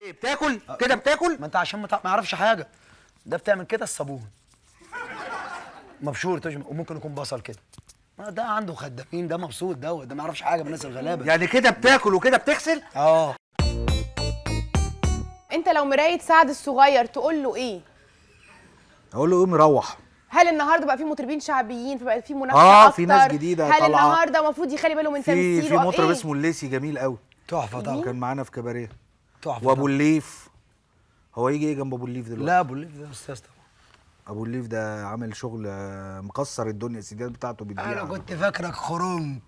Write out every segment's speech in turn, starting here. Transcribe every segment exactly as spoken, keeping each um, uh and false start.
بتاكل كده بتاكل؟ ما انت عشان ما يعرفش حاجه. ده بتعمل كده الصابون مبشور تجمع، وممكن يكون بصل كده. ما ده عنده خدامين، ده مبسوط دوت، ده ما يعرفش حاجه من الناس الغلابه. يعني كده بتاكل وكده بتغسل؟ اه. انت لو مرايه سعد الصغير تقول له ايه؟ اقول له ايه مروح. هل النهارده بقى في مطربين شعبيين فبقى في منافسه اه اكتر؟ في ناس جديده هل طالعه. النهارده المفروض يخلي باله من تمثيله؟ في في مطرب اسمه الليسي جميل قوي. تحفه طبعا. كان معانا في كباريه. تحفه. وابو الليف. هو يجي ايه جنب ابو الليف دلوقتي؟ لا ابو الليف ده استاذ طبعا. ابو الليف ده عامل شغل مكسر الدنيا، السيديات بتاعته بتبيع. انا كنت فاكرك خرنك.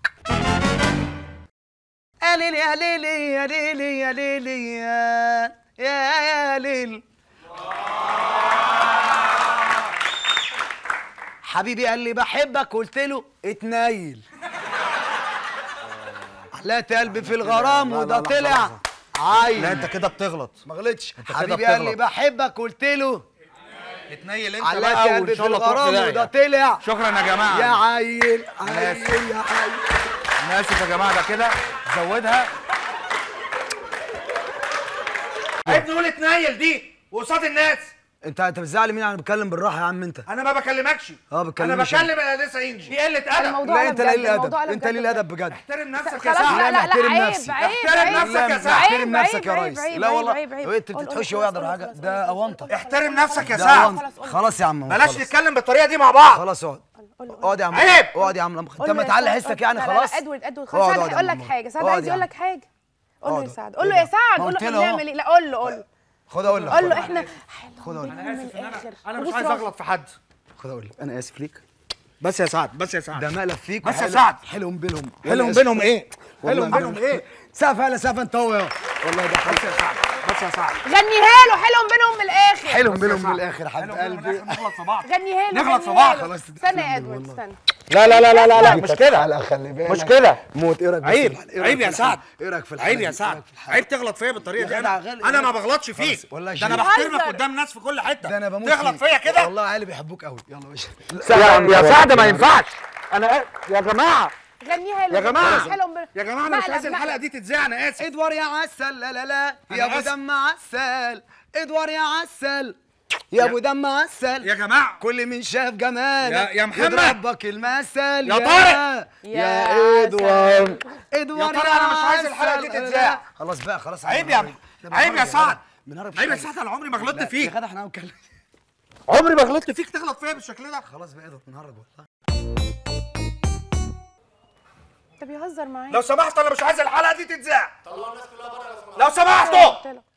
يا ليل يا ليل يا ليل يا ليل يا يا يا ليل. حبيبي قال لي بحبك، قلت له اتنيل. علقت قلبي في الغرام وده طلع عيل. لا انت كده بتغلط. ما غلطش. حبيبي قال لي بحبك، قلت له اتنيل انت علقت بقى قلبي وان في شاء الله تروح الغرام في وده داهية. طلع. شكرا يا جماعه. يا عيل أنا عيل آسف. يا عيل. انا اسف يا جماعه، ده كده زودها. عيب نقول اتنيل دي وقصاد الناس. انت انت بتزعل مين؟ انا بتكلم بالراحه يا عم انت. انا ما بكلمكش. اه بتكلم. انا بكلم الانسه انجي. دي قله ادب. الموضوع لا انت بجد، قليل الادب، الموضوع انت قليل الادب بجد. احترم نفسك يا خلاص سعد. لا لا لا احترم عيب نفسي. عيب احترم عيب نفسك يا عيب، سعد. احترم عيب، نفسك يا عيب، ريس. عيب، لا عيب، والله. عيب، عيب. انت قول- بتتحشي قول- ويقدر قول- حاجه، قول- ده قول- اونطه. قول- احترم نفسك يا ده سعد. أونطة. خلاص يا عم. بلاش خلاص. نتكلم بالطريقه دي مع بعض. خلاص اقعد. قول له- اقعد يا عم. عيب. اقعد يا عم. انت قول له ما يا تعلي سعد، حسك يعني لا، لا، خلاص. لا، ادوارد ادوارد اقعد، خلاص. سعد اقعد يا هيقول لك عم. حاجه، سعد اقعد عايز يا يقول عم. لك حاجه. قول له يا اقعد. سعد، قول له يا سعد، ما قول له قلت احنا له اهو. بنعمل ايه. لا قول له قول له خد اقول لك. قول له احنا خد اقول لك. من الاخر. انا مش وبص عايز راسه. اغلط في حد. خد اقول لك. انا اسف ليك. بس يا سعد، بس يا سعد. ده مقلب فيك. بس يا وحلو- سعد. حلوهم بينهم. حلهم بينهم ايه؟ والله حلهم بينهم ايه؟ سقف هلا سقف انت هو يا والله ده بس يا سعد، بس يا سعد. غنيها له حلهم بينهم من الاخر. حلوهم بس يا بينهم من سعد. الاخر يا حبيب حلهم بينهم من قلبي. الآخر، نغلط في بعض. غنيها له نغلط في غنيها بعض. له. خلاص استنى يا تتكلم ادوارد والله. استنى. لا لا لا لا لا لا مش كده. لا خلي بالك. مش كده. موت. ايه رايك بس عيب في الحلقة؟ إيه عيب رأيك يا في سعد. الحلقة؟ ايه رايك في الحلقة عيب دي؟ يا إيه سعد. رأيك في الحلقة؟ عيب تغلط فيا بالطريقه دي. يا جدع انا غالي. انا ما بغلطش فيك. خلاص، والله ده انا شيء. بحترمك بتهزر. قدام الناس في كل حته. ده انا بموت تغلط فيك. فيا كده. والله عيالي بيحبوك قوي. يلا يا باشا. يا يا سعد ما ينفعش. انا يا جماعه غنيها له يا جماعه حلهم بينهم. يا جماعه انا مش مقلب، عايز الحلقه مقلب. دي تتذاع، انا اسف. ادوار يا عسل. لا لا لا يا ابو آسف. دم عسل. ادوار يا عسل يا ابو دم عسل. يا جماعه كل من شاف جمالك يا- يا محمد. يضربك المثل. يا طارق. يا يا ادوار. ادوار يا طارق أنا مش عايز الحلقة دي عسل. تتذاع. خلاص بقى خلاص. عيب يا عيب يا سعد. بنهرب عيب يا شوية. سعد، انا عمري ما غلطت يا فيك. جدع احنا هنتكلم. عمري ما غلطت فيك تغلط فيا بالشكل ده. خلاص بقى اقدر بنهرج والله. انت بيهزر معايا. لو سمحت انا مش عايز الحلقه دي تتذاع. طلعوا الناس كلها بره لو سمحتوا.